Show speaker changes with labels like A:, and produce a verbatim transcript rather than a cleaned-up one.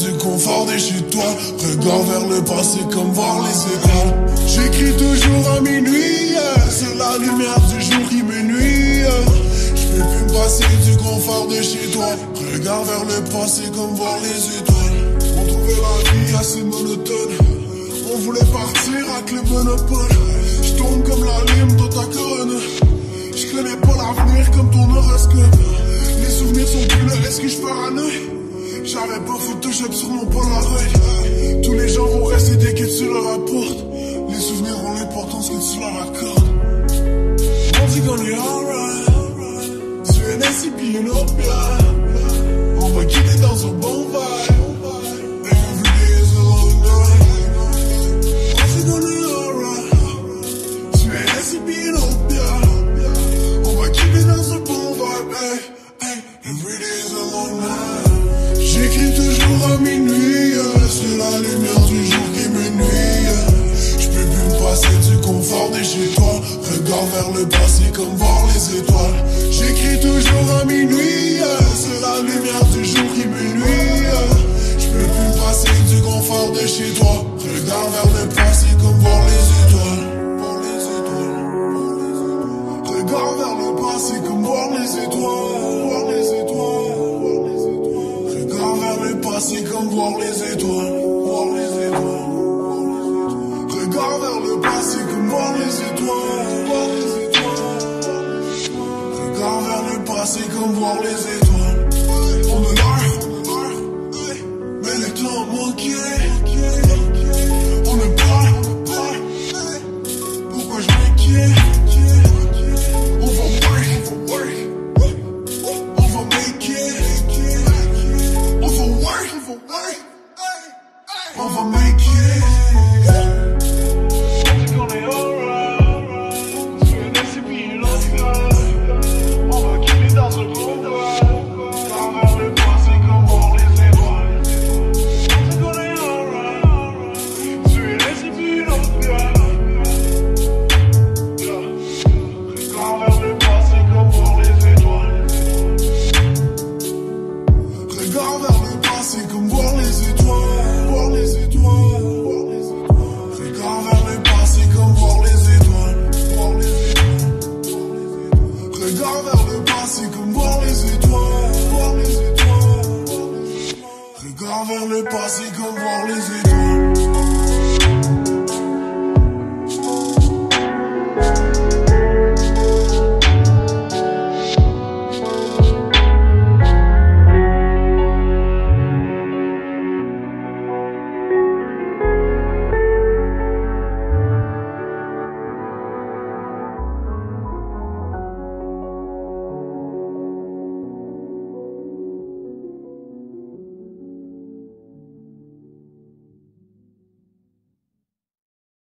A: du confort de chez toi. Regard vers le passé comme voir les étoiles. J'écris toujours à minuit, yeah. C'est la lumière du jour qui me nuit, yeah. J'peux plus me passer du confort de chez toi. Regard vers le passé comme voir les étoiles. On trouvait la vie assez monotone. On voulait partir avec le monopole. J'tombe comme la lime dans ta colonne. J'connais pas l'avenir comme ton horoscope. Les souvenirs sont plus là, est-ce que j'paranoïe? J'avais pas Photoshop sur mon Polaroid. Tous les gens vont rester dès que tu leur apportes. Les souvenirs ont l'importance que tu leur accordes. On dit qu'on est alright. Tu es ainsi pis une autre blague. On va quitter dans un bon vibe. Every day is a long night. On dit qu'on est alright. Tu es ainsi pis une autre blague. On va quitter dans un bon vibe. Hey, hey. Every day is a long night. J'écris toujours à minuit, yeah. C'est la lumière du jour qui me nuit, yeah. J'peux plus me passer du confort de chez toi. Regard vers le passé comme voir les étoiles. J'écris toujours à minuit, yeah. C'est la lumière du jour qui me nuit, yeah. J'peux plus me passer du confort de chez toi. Regard vers le passé comme voir les étoiles. Voir les étoiles, voir les étoiles. Regard vers le passé comme voir les étoiles. Voir les étoiles. C'est comme voir les étoiles, voir les étoiles. Regarde vers le passé comme voir les étoiles, voir les étoiles. Regarde vers le passé comme voir les étoiles. On a l'air, mais le temps manqué. On ne parle, pourquoi je m'inquiète? On va work, on va work, on va make it. On va work, on va work, on va make it. On dit qu'on est alright. Tu es laissé puis l'autre. On va quitter dans un bon vibe. Envers le passé comme voir les étoiles. On dit qu'on est alright. Tu es laissé puis l'autre. Envers le passé comme voir les étoiles. Regarde vers le passé comme voir les étoiles, voir les étoiles, voir les étoiles. Regarde vers le passé comme voir les étoiles, voir les étoiles. Regarde vers le passé comme voir les étoiles, voir les étoiles. Regarde vers le passé comme voir les étoiles.